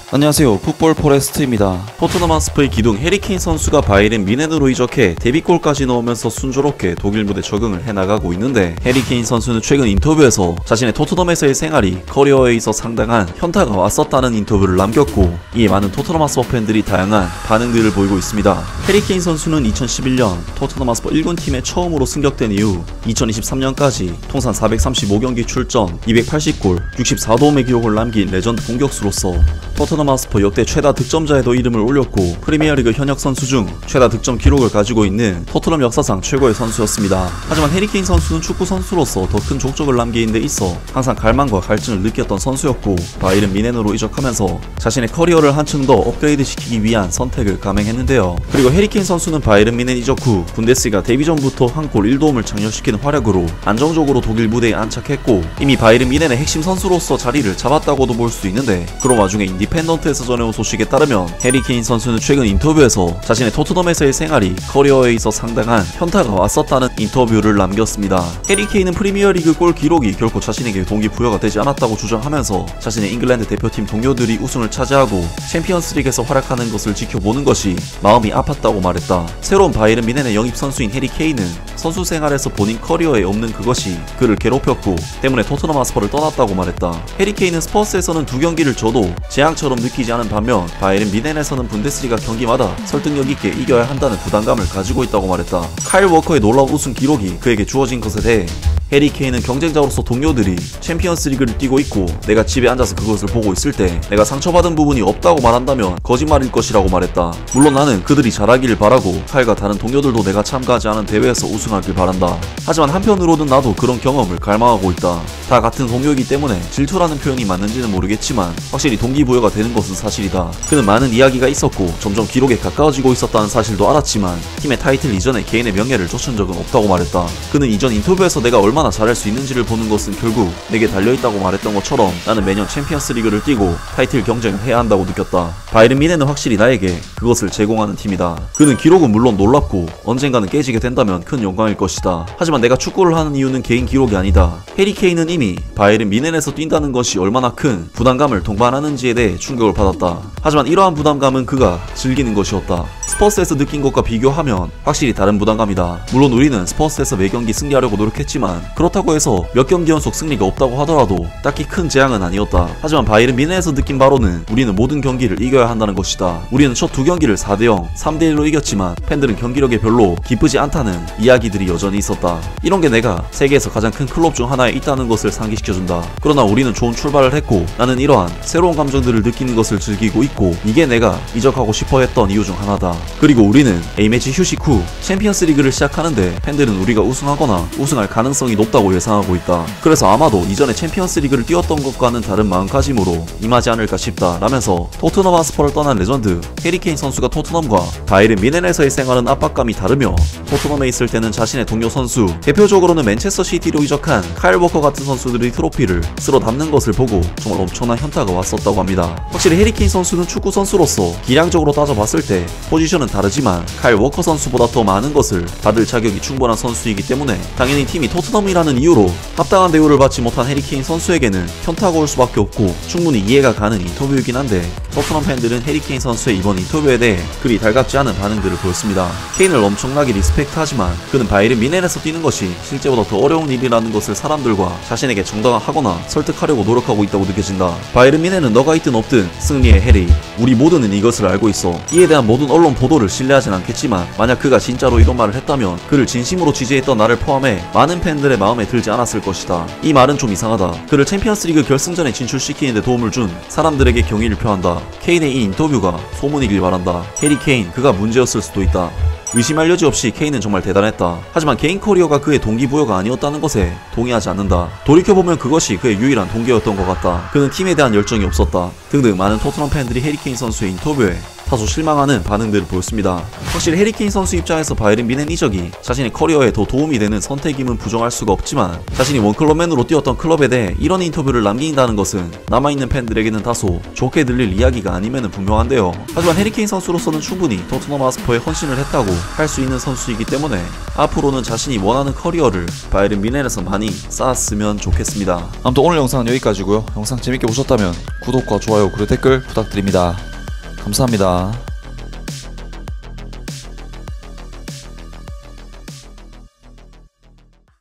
안녕하세요, 풋볼 포레스트입니다. 토트넘 핫스퍼의 기둥 해리케인 선수가 바이에른 뮌헨으로 이적해 데뷔골까지 넣으면서 순조롭게 독일 무대 적응을 해나가고 있는데, 해리케인 선수는 최근 인터뷰에서 자신의 토트넘에서의 생활이 커리어에 있어 상당한 현타가 왔었다는 인터뷰를 남겼고, 이에 많은 토트넘 핫스퍼 팬들이 다양한 반응들을 보이고 있습니다. 해리케인 선수는 2011년 토트넘 핫스퍼 1군 팀에 처음으로 승격된 이후 2023년까지 통산 435경기 출전, 280골, 64도움의 기록을 남긴 레전드 공격수로서 토트넘 핫스퍼 역대 최다 득점자에도 이름을 올렸고, 프리미어리그 현역 선수 중 최다 득점 기록을 가지고 있는 토트넘 역사상 최고의 선수였습니다. 하지만 해리케인 선수는 축구 선수로서 더 큰 족적을 남기는 데 있어 항상 갈망과 갈증을 느꼈던 선수였고, 바이에른 뮌헨으로 이적하면서 자신의 커리어를 한층 더 업그레이드 시키기 위한 선택을 감행했는데요. 그리고 해리케인 선수는 바이에른 뮌헨 이적 후 분데스리가 데뷔 전부터 한 골 1도움을 장려시키는 활약으로 안정적으로 독일 무대에 안착했고, 이미 바이에른 뮌헨의 핵심 선수로서 자리를 잡았다고도 볼 수 있는데, 그런 와중에 인디펜던트에서 전해온 소식에 따르면 해리케인 선수는 최근 인터뷰에서 자신의 토트넘에서의 생활이 커리어에 있어 상당한 현타가 왔었다는 인터뷰를 남겼습니다. 해리케인은 프리미어리그 골 기록이 결코 자신에게 동기부여가 되지 않았다고 주장하면서, 자신의 잉글랜드 대표팀 동료들이 우승을 차지하고 챔피언스리그에서 활약하는 것을 지켜보는 것이 마음이 아팠다고 말했다. 새로운 바이에른 뮌헨의 영입 선수인 해리케인은 선수 생활에서 본인 커리어에 없는 그것이 그를 괴롭혔고 때문에 토트넘 핫스퍼를 떠났다고 말했다. 해리케인은 스퍼스에서는 2경기를 져도 재앙처럼 느끼지 않은 반면, 바이에른 뮌헨에서는 분데스리가 경기마다 설득력 있게 이겨야 한다는 부담감을 가지고 있다고 말했다. 카일 워커의 놀라운 우승 기록이 그에게 주어진 것에 대해 해리케인은 경쟁자로서 동료들이 챔피언스리그를 뛰고 있고 내가 집에 앉아서 그것을 보고 있을 때 내가 상처받은 부분이 없다고 말한다면 거짓말일 것이라고 말했다. 물론 나는 그들이 잘하길 바라고 카일과 다른 동료들도 내가 참가하지 않은 대회에서 우승하길 바란다. 하지만 한편으로는 나도 그런 경험을 갈망하고 있다. 다 같은 동료이기 때문에 질투라는 표현이 맞는지는 모르겠지만 확실히 동기부여가 되는 것은 사실이다. 그는 많은 이야기가 있었고 점점 기록에 가까워지고 있었다는 사실도 알았지만 팀의 타이틀 이전에 개인의 명예를 쫓은 적은 없다고 말했다. 그는 이전 인터뷰에서 내가 얼마나 잘할 수 있는지를 보는 것은 결국 내게 달려있다고 말했던 것처럼 나는 매년 챔피언스 리그를 뛰고 타이틀 경쟁을 해야 한다고 느꼈다. 바이에른 뮌헨은 확실히 나에게 그것을 제공하는 팀이다. 그는 기록은 물론 놀랍고 언젠가는 깨지게 된다면 큰 영광일 것이다. 하지만 내가 축구를 하는 이유는 개인 기록이 아니다. 해리케인은 이미 바이에른 뮌헨에서 뛴다는 것이 얼마나 큰 부담감을 동반하는지에 대해 충격을 받았다. 하지만 이러한 부담감은 그가 즐기는 것이었다. 스퍼스에서 느낀 것과 비교하면 확실히 다른 부담감이다. 물론 우리는 스퍼스에서 매경기 승리하려고 노력했지만 그렇다고 해서 몇 경기 연속 승리가 없다고 하더라도 딱히 큰 재앙은 아니었다. 하지만 바이에른 뮌헨에서 느낀 바로는 우리는 모든 경기를 이겨야 한다는 것이다. 우리는 첫 2경기를 4대0, 3대1로 이겼지만 팬들은 경기력이 별로 기쁘지 않다는 이야기들이 여전히 있었다. 이런 게 내가 세계에서 가장 큰 클럽 중 하나에 있다는 것을 상기시켜준다. 그러나 우리는 좋은 출발을 했고 나는 이러한 새로운 감정들을 느끼는 것을 즐기고 있고 이게 내가 이적하고 싶어 했던 이유 중 하나다. 그리고 우리는 A매치 휴식 후 챔피언스 리그를 시작하는데 팬들은 우리가 우승하거나 우승할 가능성이 높다고 예상하고 있다. 그래서 아마도 이전에 챔피언스 리그를 뛰었던 것과는 다른 마음가짐으로 임하지 않을까 싶다 라면서 토트넘 핫스퍼를 떠난 레전드 해리케인 선수가 토트넘과 바이에른 뮌헨에서의 생활은 압박감이 다르며 토트넘에 있을 때는 자신의 동료 선수, 대표적으로는 맨체스터 시티로 이적한 카일 워커 같은 선수들의 트로피를 쓸어 담는 것을 보고 정말 엄청난 현타가 왔었다고 합니다. 확실히 해리케인 선수는 축구 선수로서 기량적으로 따져봤을 때 포지션은 다르지만 카일 워커 선수보다 더 많은 것을 받을 자격이 충분한 선수이기 때문에 당연히 팀이 토트넘이라는 이유로 합당한 대우를 받지 못한 해리케인 선수에게는 현타가 올 수밖에 없고 충분히 이해가 가는 인터뷰이긴 한데, 토트넘 팬들은 해리케인 선수의 이번 인터뷰에 대해 그리 달갑지 않은 반응들을 보였습니다. 케인을 엄청나게 리스펙트하지만 그는 바이에른 뮌헨에서 뛰는 것이 실제보다 더 어려운 일이라는 것을 사람들과 자신에게 정당화하거나 설득하려고 노력하고 있다고 느껴진다. 바이에른 뮌헨은 너가 있든 없든 승리의 해리, 우리 모두는 이것을 알고 있어. 이에 대한 모든 언론 보도를 신뢰하진 않겠지만 만약 그가 진짜로 이런 말을 했다면 그를 진심으로 지지했던 나를 포함해 많은 팬들의 마음에 들지 않았을 것이다. 이 말은 좀 이상하다. 그를 챔피언스리그 결승전에 진출시키는 데 도움을 준 사람들에게 경의를 표한다. 케인의 이 인터뷰가 소문이길 바란다. 해리 케인, 그가 문제였을 수도 있다. 의심할 여지 없이 케인은 정말 대단했다. 하지만 개인 커리어가 그의 동기부여가 아니었다는 것에 동의하지 않는다. 돌이켜보면 그것이 그의 유일한 동기였던 것 같다. 그는 팀에 대한 열정이 없었다. 등등 많은 토트넘 팬들이 해리케인 선수의 인터뷰에 다소 실망하는 반응들을 보였습니다. 확실히 해리케인 선수 입장에서 바이른 미넨 이적이 자신의 커리어에 더 도움이 되는 선택임은 부정할 수가 없지만 자신이 원클럽맨으로 뛰었던 클럽에 대해 이런 인터뷰를 남긴다는 것은 남아있는 팬들에게는 다소 좋게 들릴 이야기가 아니면 분명한데요. 하지만 해리케인 선수로서는 충분히 토트넘 하스퍼에 헌신을 했다고 할 수 있는 선수이기 때문에 앞으로는 자신이 원하는 커리어를 바이른 미넨에서 많이 쌓았으면 좋겠습니다. 아무튼 오늘 영상은 여기까지고요. 영상 재밌게 보셨다면 구독과 좋아요 그리고 댓글 부탁드립니다. 감사합니다.